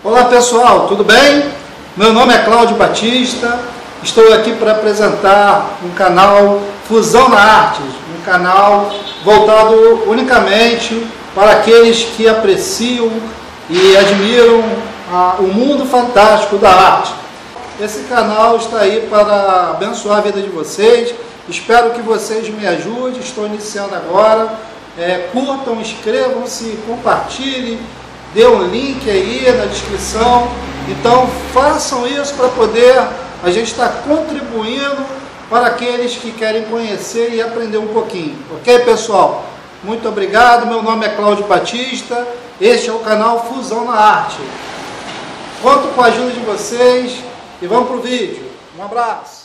Olá pessoal, tudo bem? Meu nome é Cláudio Batista, estou aqui para apresentar um canal Fusão na Artes, um canal voltado unicamente para aqueles que apreciam e admiram o mundo fantástico da arte. Esse canal está aí para abençoar a vida de vocês, espero que vocês me ajudem, estou iniciando agora, curtam, inscrevam-se, compartilhem, dê um link aí na descrição, então façam isso para poder a gente estar contribuindo para aqueles que querem conhecer e aprender um pouquinho, ok pessoal? Muito obrigado, meu nome é Cláudio Batista, este é o canal Fusão na Arte. Conto com a ajuda de vocês e vamos para o vídeo. Um abraço!